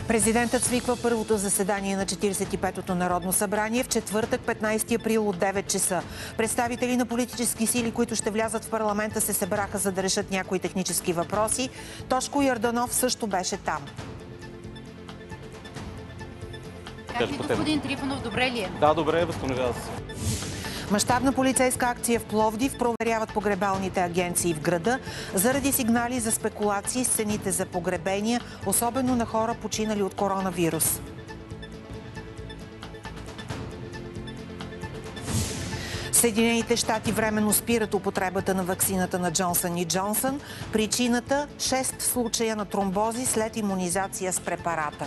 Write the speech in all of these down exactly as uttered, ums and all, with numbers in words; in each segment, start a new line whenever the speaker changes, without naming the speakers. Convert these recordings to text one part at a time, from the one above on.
Президентът свиква първото заседание на четиридесет и петото Народно събрание в четвъртък, петнайсети април от девет часа. Представители на политически сили, които ще влязат в парламента, се събраха, за да решат някои технически въпроси. Тошко Йорданов също беше там.
Как ли, господин Трифонов, добре ли е?
Да, добре, възстановява се.
Мащабна полицейска акция в Пловдив, проверяват погребалните агенции в града заради сигнали за спекулации с цените за погребения, особено на хора, починали от коронавирус. Съединените щати временно спират употребата на ваксината на Джонсън и Джонсън. Причината – шест случая на тромбози след имунизация с препарата.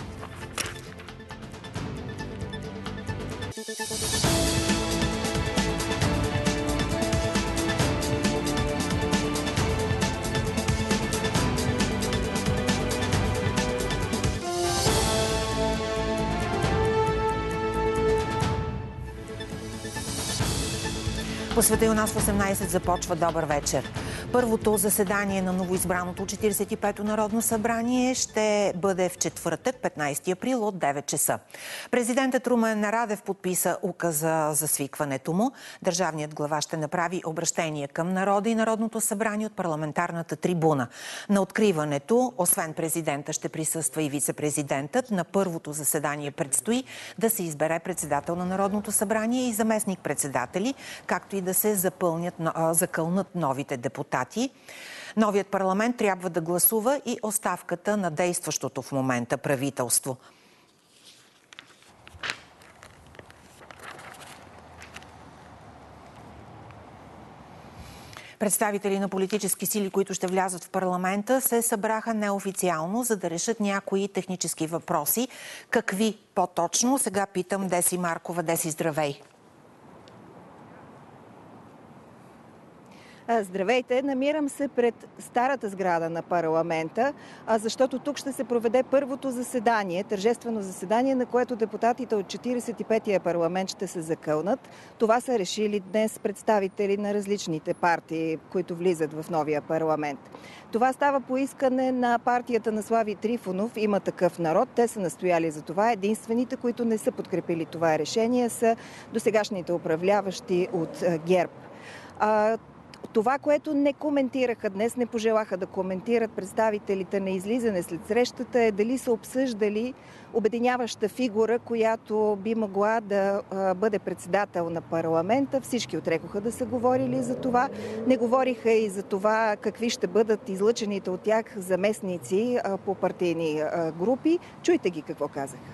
По света и у нас в осемнайсет започва добър вечер. Първото заседание на новоизбраното четиридесет и пето Народно събрание ще бъде в четвъртък, петнайсети април от девет часа. Президентът Румен Радев подписа указа за свикването му. Държавният глава ще направи обръщение към народа и Народното събрание от парламентарната трибуна. На откриването, освен президента, ще присъства и вице-президентът. На първото заседание предстои да се избере председател на Народното събрание и заместник-председатели, както и да се запълнят, закълнат новите депутати. Новият парламент трябва да гласува и оставката на действащото в момента правителство. Представители на политически сили, които ще влязат в парламента, се събраха неофициално, за да решат някои технически въпроси. Какви по-точно? Сега питам Деси Маркова. Деси, здравей!
Здравейте! Намирам се пред старата сграда на парламента, защото тук ще се проведе първото заседание, тържествено заседание, на което депутатите от четиридесет и петия парламент ще се закълнат. Това са решили днес представители на различните партии, които влизат в новия парламент. Това става по искане на партията на Слави Трифонов, Има такъв народ. Те са настояли за това. Единствените, които не са подкрепили това решение, са досегашните управляващи от ГЕРБ. Това, което не коментираха днес, не пожелаха да коментират представителите на излизане след срещата, е дали са обсъждали обединяваща фигура, която би могла да бъде председател на парламента. Всички отрекоха да са говорили за това. Не говориха и за това какви ще бъдат излъчените от тях заместници по партийни групи. Чуйте ги какво казаха.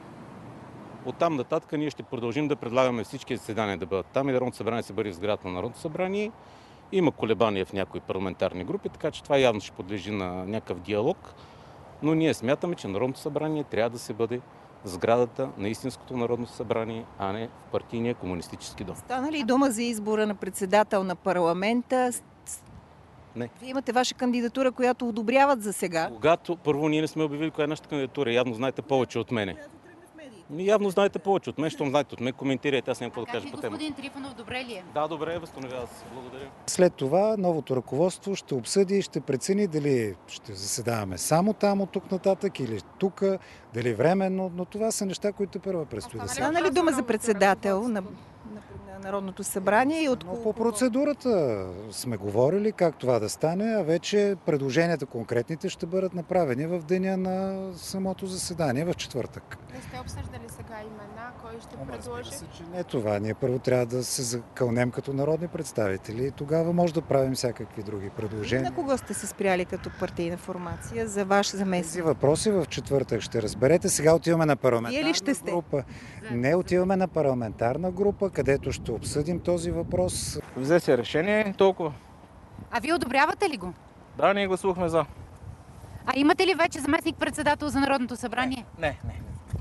Оттам нататък ние ще продължим да предлагаме всички заседания да бъдат там и Народното събрание се бъде в сградата на Народното събрание. Има колебания в някои парламентарни групи, така че това явно ще подлежи на някакъв диалог. Но ние смятаме, че Народното събрание трябва да се бъде в сградата на истинското Народно събрание, а не в партийния комунистически дом.
Стана ли дума за избора на председател на парламента?
Не.
Вие имате ваша кандидатура, която одобряват за сега.
Когато първо ние не сме обявили коя е нашата кандидатура, явно знаете повече от мене. Явно знаете повече от мен, щом знаете от мен, коментирайте, аз няма какво да кажа по темата.
Господин Трифонов, добре ли е?
Да, добре, възстановява се. Благодаря.
След това новото ръководство ще обсъди и ще прецени дали ще заседаваме само там от тук нататък или тук, дали временно, но това са неща, които първо предстои да се.
Стана ли дума за председател на Народното събрание и от...
Но по процедурата сме говорили как това да стане, а вече предложенията конкретните ще бъдат направени в деня на самото заседание в четвъртък.
Не сте обсъждали сега имена, кой ще
Ама,
предложи?
се, че не това. Ние първо трябва да се закълнем като народни представители и тогава може да правим всякакви други предложения.
На кого сте се спряли като партийна формация за ваш заместник?
Тези въпроси в четвъртък ще разберете. Сега отиваме на парламентарна
Вие ли ще сте?
група. Не, отиваме на парламентарна група, където ще обсъдим този въпрос.
Взе се решение, толкова.
А вие одобрявате ли го?
Да, ние гласувахме за.
А имате ли вече заместник-председател за Народното събрание?
Не, не.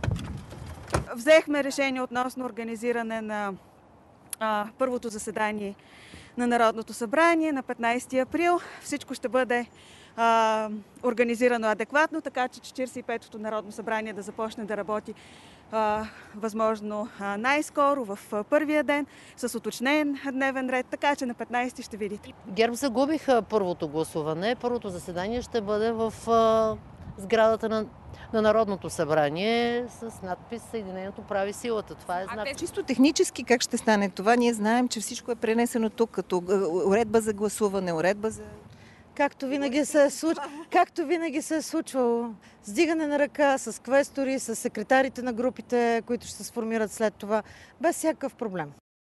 Взехме решение относно организиране на а, първото заседание на Народното събрание на петнайсети април. Всичко ще бъде а, организирано адекватно, така че четирийсет и петото Народно събрание да започне да работи а, възможно а, най-скоро в а, първия ден с уточнен дневен ред, така че на петнайсети ще видите.
ГЕРБ загубиха първото гласуване. Първото заседание ще бъде в а, сградата на, на Народното събрание с надпис "Съединението прави силата". Това е знак.
А чисто технически как ще стане това? Ние знаем, че всичко е пренесено тук, като уредба за гласуване, уредба за...
Както винаги се е, случ... Както винаги се е случвало. С дигане на ръка, с квестори, с секретарите на групите, които ще се сформират след това, без всякакъв проблем.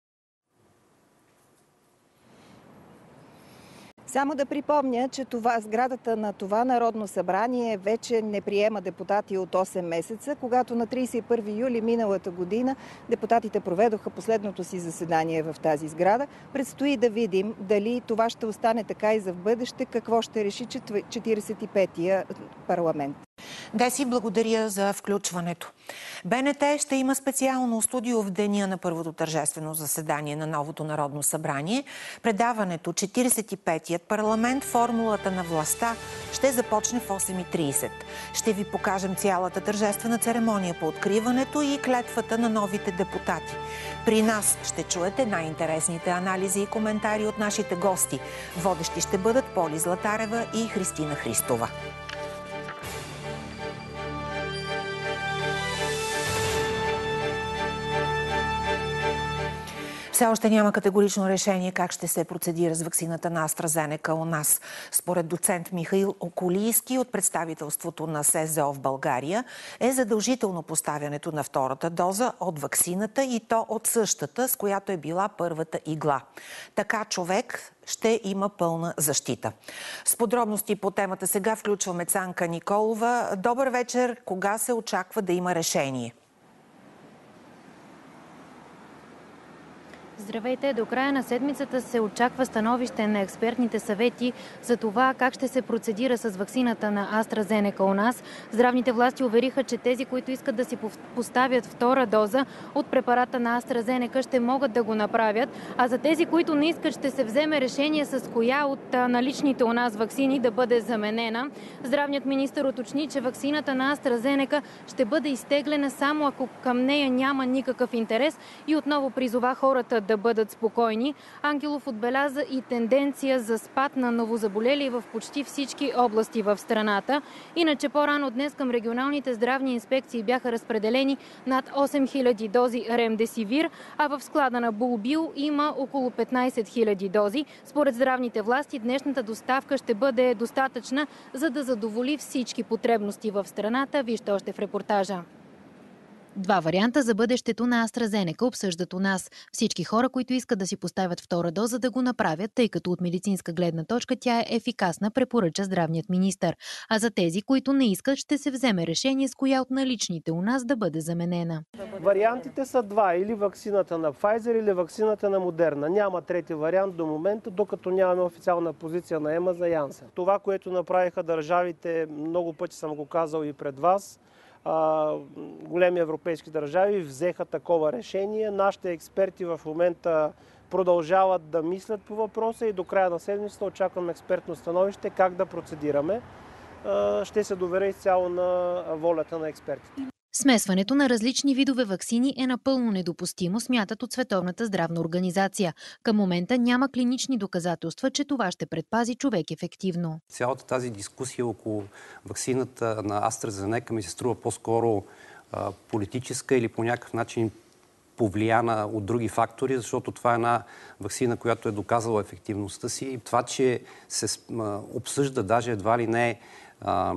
Само да припомня, че това, сградата на това Народно събрание вече не приема депутати от осем месеца, когато на тридесет и първи юли миналата година депутатите проведоха последното си заседание в тази сграда. Предстои да видим дали това ще остане така и за в бъдеще, какво ще реши четиридесет и петия парламент.
Деси, благодаря за включването. БНТ ще има специално студио в деня на първото тържествено заседание на новото Народно събрание. Предаването четиридесет и петият парламент, формулата на властта, ще започне в осем и тридесет. Ще ви покажем цялата тържествена церемония по откриването и клетвата на новите депутати. При нас ще чуете най-интересните анализи и коментари от нашите гости. Водещи ще бъдат Поли Златарева и Христина Христова. Все още няма категорично решение как ще се процедира с ваксината на AstraZeneca у нас. Според доцент Михаил Околийски от представителството на СЗО в България е задължително поставянето на втората доза от ваксината и то от същата, с която е била първата игла. Така човек ще има пълна защита. С подробности по темата сега включваме Цанка Николова. Добър вечер. Кога се очаква да има решение?
Здравейте! До края на седмицата се очаква становище на експертните съвети за това как ще се процедира с ваксината на AstraZeneca у нас. Здравните власти увериха, че тези, които искат да си поставят втора доза от препарата на AstraZeneca, ще могат да го направят. А за тези, които не искат, ще се вземе решение с коя от наличните у нас ваксини да бъде заменена. Здравният министър уточни, че ваксината на AstraZeneca ще бъде изтеглена само ако към нея няма никакъв интерес и отново призова хората да бъдат спокойни. Ангелов отбеляза и тенденция за спад на новозаболели в почти всички области в страната. Иначе по-рано днес към регионалните здравни инспекции бяха разпределени над осем хиляди дози ремдесивир, а в склада на Булбил има около петнайсет хиляди дози. Според здравните власти днешната доставка ще бъде достатъчна, за да задоволи всички потребности в страната. Вижте още в репортажа. Два варианта за бъдещето на AstraZeneca обсъждат у нас. Всички хора, които искат да си поставят втора доза, да го направят, тъй като от медицинска гледна точка тя е ефикасна, препоръча здравният министър. А за тези, които не искат, ще се вземе решение с коя от наличните у нас да бъде заменена.
Вариантите са два. Или ваксината на Pfizer, или ваксината на Moderna. Няма трети вариант до момента, докато нямаме официална позиция на ЕМА за Janssen. Това, което направиха държавите, много пъти съм го казал и пред вас, големи европейски държави взеха такова решение. Нашите експерти в момента продължават да мислят по въпроса и до края на седмицата очакваме експертно становище как да процедираме. Ще се доверя изцяло на волята на експертите.
Смесването на различни видове ваксини е напълно недопустимо, смятат от Световната здравна организация. Към момента няма клинични доказателства, че това ще предпази човек ефективно.
Цялата тази дискусия около ваксината на AstraZeneca ми се струва по-скоро а, политическа или по някакъв начин повлияна от други фактори, защото това е една ваксина, която е доказала ефективността си. И това, че се а, обсъжда даже едва ли не а,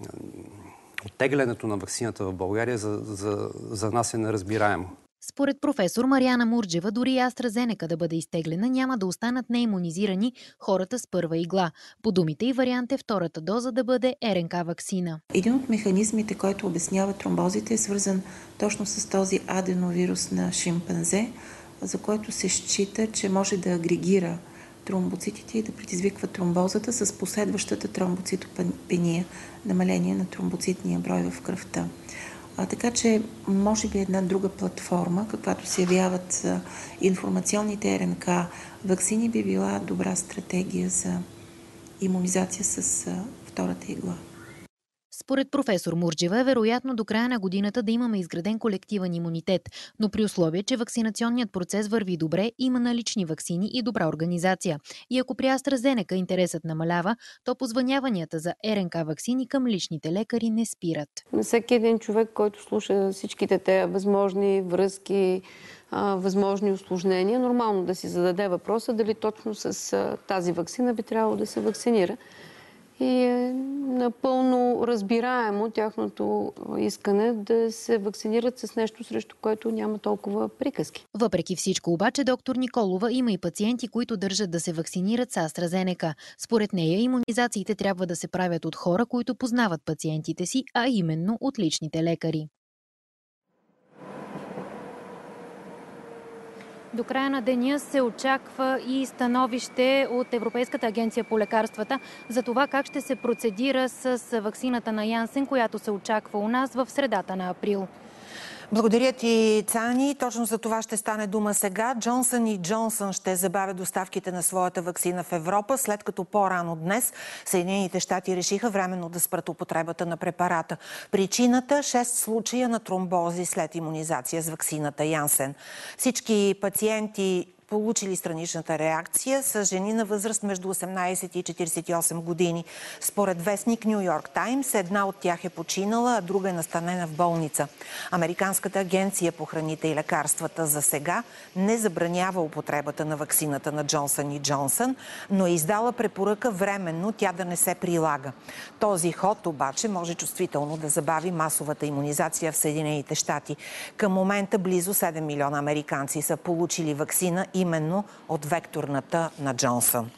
оттеглянето на ваксината в България за, за, за нас е неразбираемо.
Според професор Мариана Мурджева, дори AstraZeneca да бъде изтеглена, няма да останат неимунизирани хората с първа игла. По думите и вариант е втората доза да бъде РНК ваксина.
Един от механизмите, който обяснява тромбозите, е свързан точно с този аденовирус на шимпанзе, за който се счита, че може да агрегира тромбоцитите и да предизвиква тромбозата с последващата тромбоцитопения, намаление на тромбоцитния брой в кръвта. А, така че, може би една друга платформа, каквато се явяват а, информационните РНК ваксини, би била добра стратегия за имунизация с а, втората игла.
Според професор Мурджева е вероятно до края на годината да имаме изграден колективен имунитет, но при условие, че вакцинационният процес върви добре, има налични ваксини и добра организация. И ако при AstraZeneca интересът намалява, то позвъняванията за РНК ваксини към личните лекари не спират.
Всеки един човек, който слуша всичките те възможни връзки, възможни усложнения, нормално да си зададе въпроса дали точно с тази ваксина би трябвало да се вакцинира. И е напълно разбираемо тяхното искане да се вакцинират с нещо, срещу което няма толкова приказки.
Въпреки всичко обаче, доктор Николова има и пациенти, които държат да се вакцинират с AstraZeneca. Според нея имунизациите трябва да се правят от хора, които познават пациентите си, а именно от личните лекари. До края на деня се очаква и становище от Европейската агенция по лекарствата за това как ще се процедира с ваксината на Янсен, която се очаква у нас в средата на април.
Благодаря ти, Цани. Точно за това ще стане дума сега. Джонсън и Джонсън ще забавя доставките на своята ваксина в Европа, след като по-рано днес Съединените щати решиха временно да спрат употребата на препарата. Причината – шест случая на тромбози след имунизация с ваксината Янсен. Всички пациенти, получили страничната реакция, са жени на възраст между осемнайсет и четирийсет и осем години. Според вестник Ню Йорк Таймс, една от тях е починала, а друга е настанена в болница. Американската агенция по храните и лекарствата за сега не забранява употребата на ваксината на Джонсън и Джонсън, но е издала препоръка временно тя да не се прилага. Този ход обаче може чувствително да забави масовата имунизация в Съединените щати. Към момента близо седем милиона американци са получили ваксина именно от векторната на Джонсън.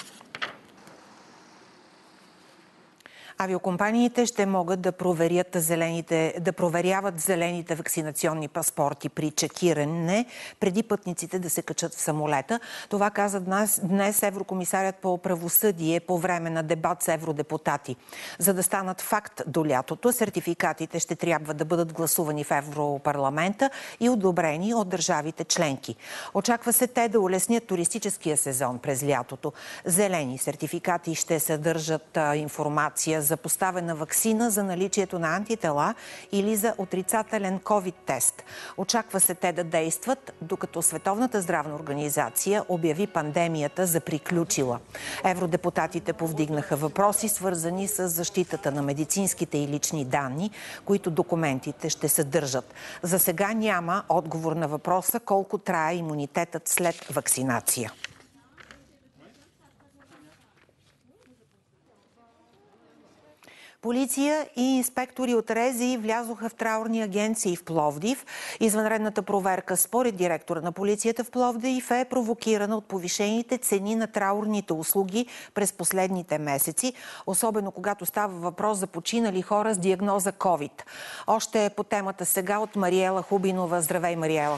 Авиокомпаниите ще могат да проверят зелените, да проверяват зелените вакцинационни паспорти при чекиране, преди пътниците да се качат в самолета. Това каза днес, днес еврокомисарят по правосъдие по време на дебат с евродепутати. За да станат факт до лятото, сертификатите ще трябва да бъдат гласувани в Европарламента и одобрени от държавите членки. Очаква се те да улеснят туристическия сезон през лятото. Зелени сертификати ще съдържат а, информация за поставена ваксина за наличието на антитела или за отрицателен ковид-тест. Очаква се те да действат, докато Световната здравна организация обяви пандемията за приключила. Евродепутатите повдигнаха въпроси, свързани с защитата на медицинските и лични данни, които документите ще съдържат. За сега няма отговор на въпроса колко трае имунитетът след вакцинация. Полиция и инспектори от РЗИ влязоха в траурни агенции в Пловдив. Извънредната проверка, според директора на полицията в Пловдив, е провокирана от повишените цени на траурните услуги през последните месеци, особено когато става въпрос за починали хора с диагноза ковид. Още по темата сега от Мариела Хубинова. Здравей, Мариела!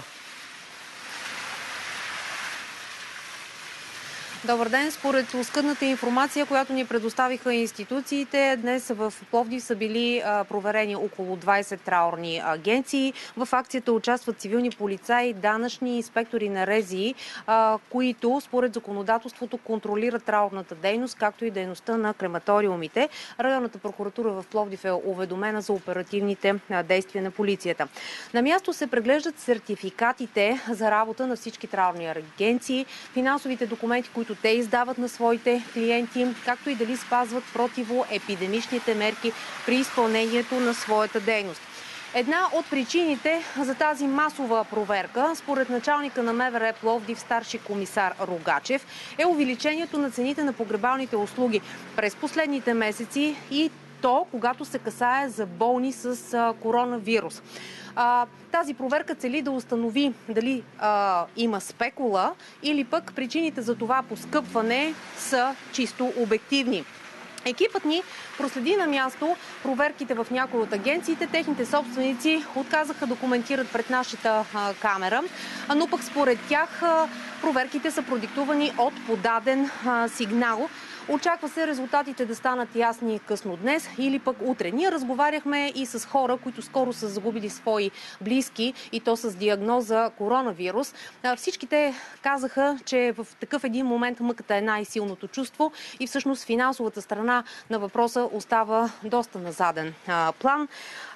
Добър ден. Според оскъдната информация, която ни предоставиха институциите, днес в Пловдив са били а, проверени около двайсет траурни агенции. В акцията участват цивилни полицаи, данъчни инспектори на РЗИ, а, които според законодателството контролират траурната дейност, както и дейността на крематориумите. Районната прокуратура в Пловдив е уведомена за оперативните а, действия на полицията. На място се преглеждат сертификатите за работа на всички траурни агенции, финансовите документи, които те издават на своите клиенти, както и дали спазват противоепидемичните мерки при изпълнението на своята дейност. Една от причините за тази масова проверка, според началника на МВР Пловдив, старши комисар Рогачев, е увеличението на цените на погребалните услуги през последните месеци и то, когато се касае за болни с коронавирус. А, тази проверка цели да установи дали а, има спекула или пък причините за това поскъпване са чисто обективни. Екипът ни проследи на място проверките в някои от агенциите. Техните собственици отказаха да коментират пред нашата а, камера, но пък според тях а, проверките са продиктувани от подаден а, сигнал Очаква се резултатите да станат ясни късно днес или пък утре. Ние разговаряхме и с хора, които скоро са загубили свои близки и то с диагноза коронавирус. Всички те казаха, че в такъв един момент мъката е най-силното чувство и всъщност финансовата страна на въпроса остава доста на заден план.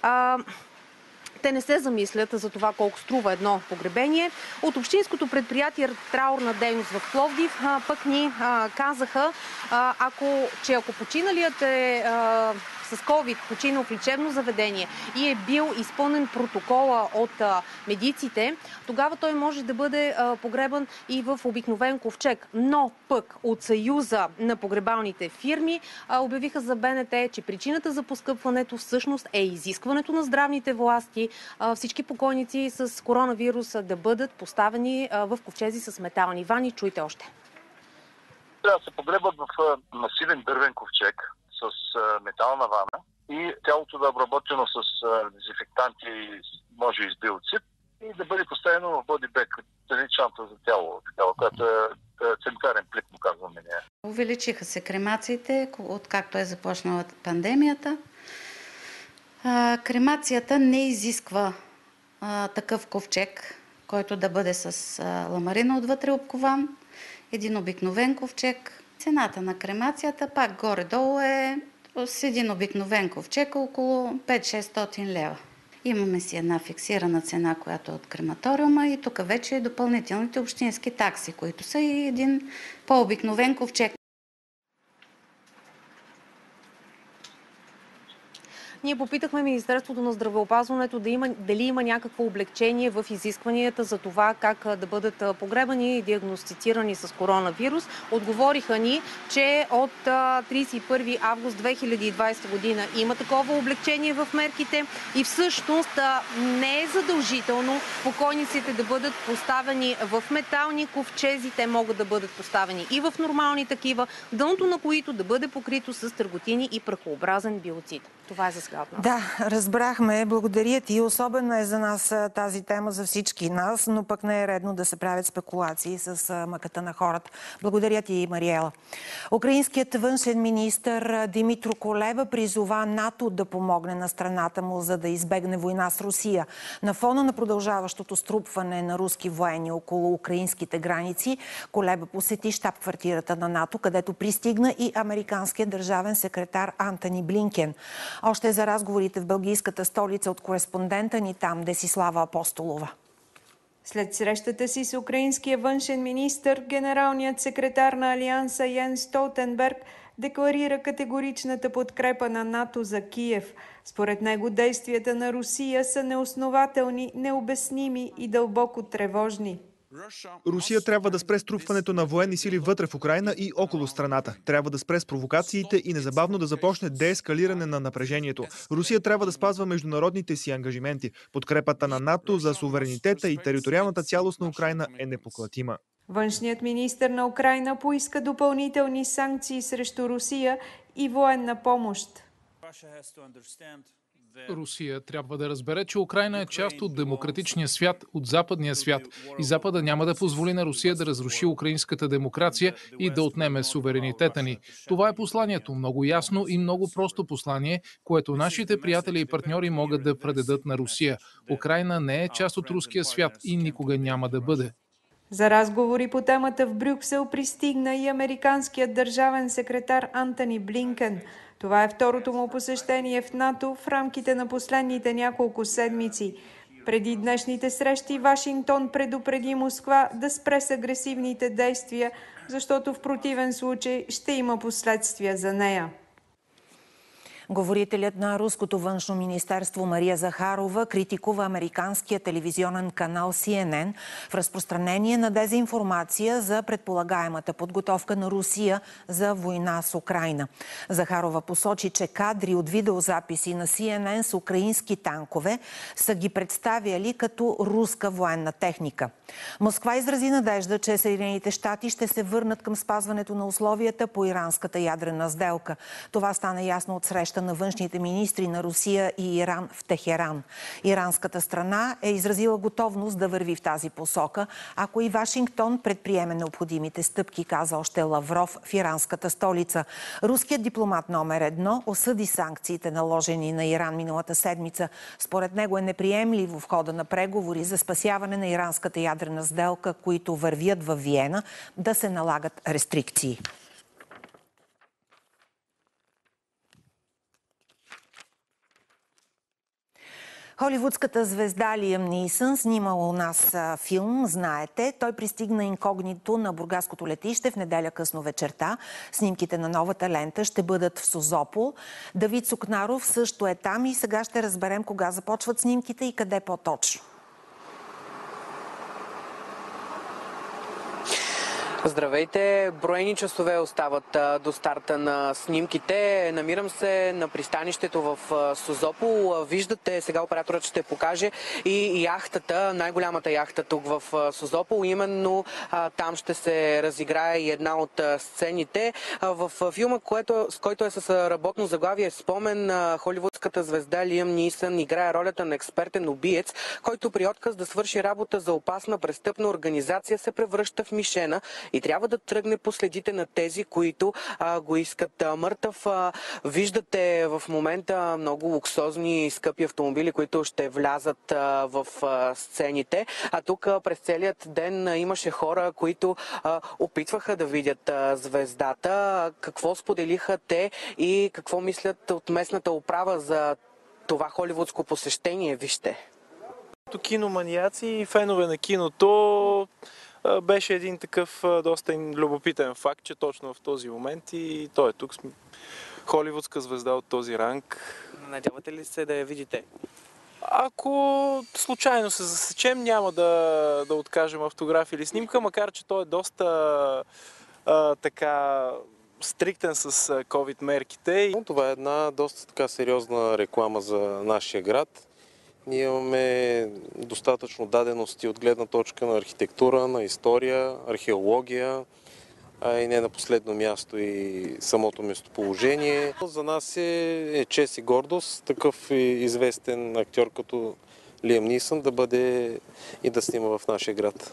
Те не се замислят за това колко струва едно погребение. От общинското предприятие Траурна дейност в Пловдив пък ни казаха, ако, че ако починалият е с ковид, починал в лечебно заведение и е бил изпълнен протокола от медиците, тогава той може да бъде погребан и в обикновен ковчег. Но пък от Съюза на погребалните фирми обявиха за БНТ, че причината за поскъпването всъщност е изискването на здравните власти всички покойници с коронавирус да бъдат поставени в ковчези с метални вани. Чуйте още.
Трябва да се погребат в масивен дървен ковчег с метална вана и тялото да е обработено с дезинфектанти, може и с биоцид, и да бъде поставено в бодибек, теничанта за тяло, такава, която е санитарен плик, му казваме ние.
Увеличиха се кремациите, откакто е започнала пандемията. А, кремацията не изисква а, такъв ковчег, който да бъде с а, ламарина отвътре обкован. Един обикновен ковчег. Цената на кремацията пак горе-долу е с един обикновен ковчег около пет-шестстотин лева. Имаме си една фиксирана цена, която е от крематориума, и тук вече е допълнителните общински такси, които са и един по-обикновен ковчег.
Ние попитахме Министерството на здравеопазването да има, дали има някакво облегчение в изискванията за това как да бъдат погребани и диагностицирани с коронавирус. Отговориха ни, че от тридесет и първи август две хиляди и двадесета година има такова облегчение в мерките и всъщност не е задължително покойниците да бъдат поставени в метални ковчези. Те могат да бъдат поставени и в нормални такива, дъното на които да бъде покрито с търготини и прахообразен биоцид. Това е за сега.
Да, разбрахме. Благодаря ти. Особено е за нас тази тема, за всички нас, но пък не е редно да се правят спекулации с мъката на хората. Благодаря ти, Мариела. Украинският външен министър Димитро Кулеба призова НАТО да помогне на страната му, за да избегне война с Русия. На фона на продължаващото струпване на руски военни около украинските граници, Кулеба посети щаб-квартирата на НАТО, където пристигна и американският държавен секретар Антони Блинкен. Още за разговорите в белгийската столица от кореспондента ни там, Десислава Апостолова.
След срещата си с украинския външен министър, генералният секретар на Алианса Йенс Столтенберг декларира категоричната подкрепа на НАТО за Киев. Според него действията на Русия са неоснователни, необясними и дълбоко тревожни.
Русия трябва да спре струпването на военни сили вътре в Украйна и около страната. Трябва да спре с провокациите и незабавно да започне деескалиране на напрежението. Русия трябва да спазва международните си ангажименти. Подкрепата на НАТО за суверенитета и териториалната цялост на Украйна е непоклатима.
Външният министър на Украйна поиска допълнителни санкции срещу Русия и военна помощ.
Русия трябва да разбере, че Украйна е част от демократичния свят, от западния свят. И Запада няма да позволи на Русия да разруши украинската демокрация и да отнеме суверенитета ни. Това е посланието, много ясно и много просто послание, което нашите приятели и партньори могат да предадат на Русия. Украйна не е част от руския свят и никога няма да бъде.
За разговори по темата в Брюксел пристигна и американският държавен секретар Антони Блинкен. Това е второто му посещение в НАТО в рамките на последните няколко седмици. Преди днешните срещи Вашингтон предупреди Москва да спре с агресивните действия, защото в противен случай ще има последствия за нея.
Говорителят на руското външно министерство Мария Захарова критикува американския телевизионен канал Си Ен Ен в разпространение на дезинформация за предполагаемата подготовка на Русия за война с Украйна. Захарова посочи, че кадри от видеозаписи на Си Ен Ен с украински танкове са ги представяли като руска военна техника. Москва изрази надежда, че Съединените щати ще се върнат към спазването на условията по иранската ядрена сделка. Това стана ясно от среща среща на външните министри на Русия и Иран в Техеран. Иранската страна е изразила готовност да върви в тази посока, ако и Вашингтон предприеме необходимите стъпки, каза още Лавров в иранската столица. Руският дипломат номер едно осъди санкциите, наложени на Иран миналата седмица. Според него е неприемливо в хода на преговори за спасяване на иранската ядрена сделка, които вървят във Виена, да се налагат рестрикции. Холивудската звезда Лиам Нийсън снимала у нас филм, знаете. Той пристигна инкогнито на бургаското летище в неделя късно вечерта. Снимките на новата лента ще бъдат в Созопол. Давид Сукнаров също е там и сега ще разберем кога започват снимките и къде по-точно.
Здравейте! Броени часове остават а, до старта на снимките. Намирам се на пристанището в а, Созопол. Виждате, сега операторът ще покаже и яхтата, най-голямата яхта тук в а, Созопол. Именно а, там ще се разиграе и една от а, сцените. А, в а, филма, което, с който е с а, работно заглавие Спомен, а, холивудската звезда Лиам Нийсън играе ролята на експертен убиец, който при отказ да свърши работа за опасна престъпна организация се превръща в мишена и трябва да тръгне по следите на тези, които а, го искат а, мъртъв. А, виждате в момента много луксозни и скъпи автомобили, които ще влязат а, в а, сцените. А тук а, през целият ден а, имаше хора, които а, опитваха да видят а, звездата. Какво споделиха те и какво мислят от местната управа за това холивудско посещение? Вижте.
Като киноманиаци и фенове на киното беше един такъв доста любопитен факт, че точно в този момент и той е тук. Холивудска звезда от този ранг.
Надявате ли се да я видите?
Ако случайно се засечем, няма да, да откажем автограф или снимка, макар че той е доста а, така стриктен с COVID мерките.
Това е една доста така сериозна реклама за нашия град. Ние имаме достатъчно дадености от гледна точка на архитектура, на история, археология, а и не на последно място и самото местоположение. За нас е, е чест и гордост такъв известен актьор като Лиам Нийсън да бъде и да снима в нашия град.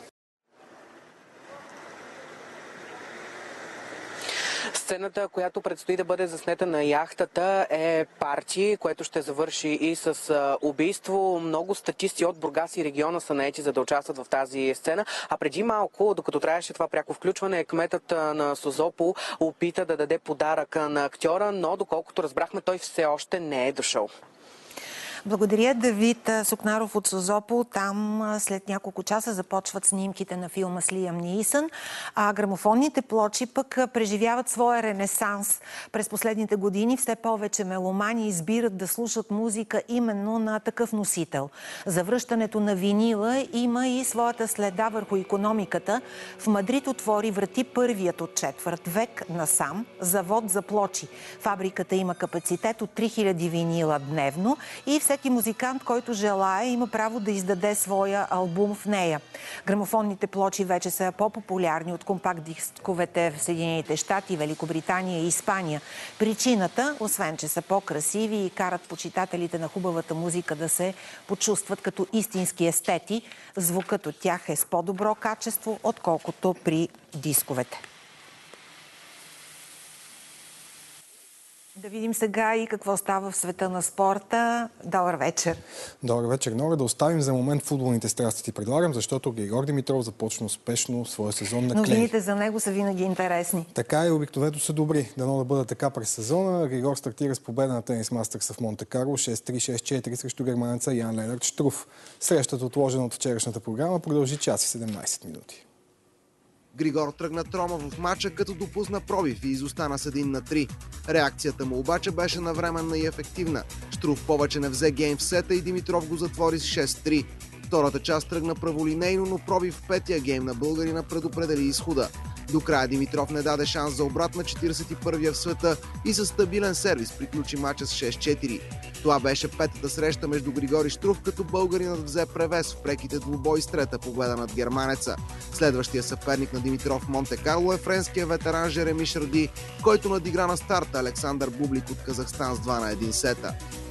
Сцената, която предстои да бъде заснета на яхтата, е парти, което ще завърши и с а, убийство. Много статисти от Бургас и региона са наети, за да участват в тази сцена. А преди малко, докато трябваше това пряко включване, кметът на Созопол опита да даде подарък на актьора, но доколкото разбрахме, той все още не е дошъл.
Благодаря, Давид Сукнаров от Созопол. Там след няколко часа започват снимките на филма с Лиам Нийсън. А грамофонните плочи пък преживяват своя ренесанс. През последните години все повече меломани избират да слушат музика именно на такъв носител. Завръщането на винила има и своята следа върху икономиката. В Мадрид отвори врати първият от четвърт век насам завод за плочи. Фабриката има капацитет от три хиляди винила дневно и всеки музикант, който желае, има право да издаде своя албум в нея. Грамофонните плочи вече са по-популярни от компакт-дисковете в Съединените щати, Великобритания и Испания. Причината, освен че са по-красиви и карат почитателите на хубавата музика да се почувстват като истински естети, звукът от тях е с по-добро качество, отколкото при дисковете. Да видим сега и какво става в света на спорта. Добър вечер.
Добър вечер, Нора. Да оставим за момент футболните страсти ти предлагам, защото Григор Димитров започна успешно своя сезон на клей.
Новините за него са винаги интересни.
Така и обикновено са добри. Дано да бъде така през сезона. Григор стартира с победа на Тенис Мастърс в Монте Карло шест три шест четири срещу германеца Ян Ленард Штруф. Срещата, отложена от вчерашната програма, продължи час и седемнайсет минути.
Григор тръгна тромаво в матча, като допусна пробив и изостана с един на три. Реакцията му обаче беше навременна и ефективна. Штруф повече не взе гейм в сета и Димитров го затвори с шест три. Втората част тръгна праволинейно, но пробив в петия гейм на българина предопредели изхода. До края Димитров не даде шанс за обрат на четиридесет и първия в света и със стабилен сервис приключи мача с шест четири. Това беше петата среща между Григори Штруф, като българинът взе превес в преките двубои с трета победа над германеца. Следващия съперник на Димитров в Монте Карло е френския ветеран Жереми Шарди, който надигра на старта Александър Бублик от Казахстан с два на един сета.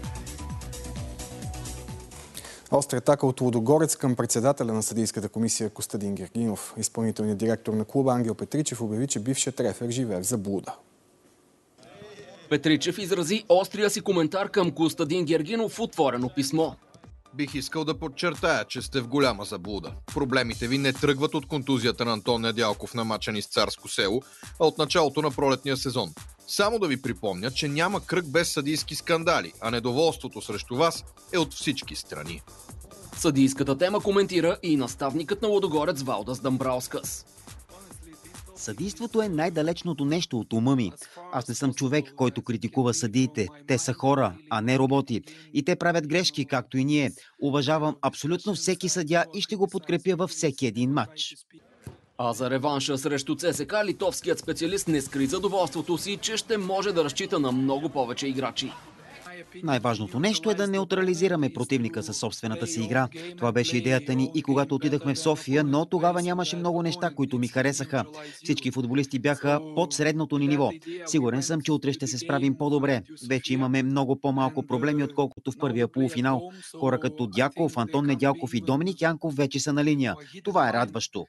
Остра атака от Лудогорец към председателя на съдийската комисия Костадин Гергинов. Изпълнителният директор на клуба Ангел Петричев обяви, че бившият рефер живее в заблуда.
Петричев изрази острия си коментар към Костадин Гергинов в отворено писмо.
Бих искал да подчертая, че сте в голяма заблуда. Проблемите ви не тръгват от контузията на Антон Недялков на мача ни с Царско село, а от началото на пролетния сезон. Само да ви припомня, че няма кръг без съдийски скандали, а недоволството срещу вас е от всички страни.
Съдийската тема коментира и наставникът на Лудогорец Валдас Дамбраускас.
Съдийството е най-далечното нещо от ума ми. Аз не съм човек, който критикува съдиите. Те са хора, а не роботи. И те правят грешки, както и ние. Уважавам абсолютно всеки съдия и ще го подкрепя във всеки един матч.
А за реванша срещу ЦСКА литовският специалист не скри задоволството си, че ще може да разчита на много повече играчи.
Най-важното нещо е да неутрализираме противника със собствената си игра. Това беше идеята ни и когато отидахме в София, но тогава нямаше много неща, които ми харесаха. Всички футболисти бяха под средното ни ниво. Сигурен съм, че утре ще се справим по-добре. Вече имаме много по-малко проблеми, отколкото в първия полуфинал. Хора като Дяков, Антон Недялков и Доминик Янков вече са на линия. Това е радващо.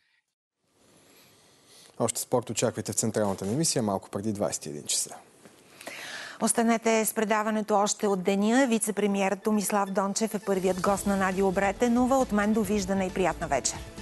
Още спорт очаквайте в централната ни емисия малко преди двадесет и един часа.
Останете с предаването още от деня. Вице-премиерът Томислав Дончев е първият гост на Надя Обретенова. От мен довиждане и приятна вечер.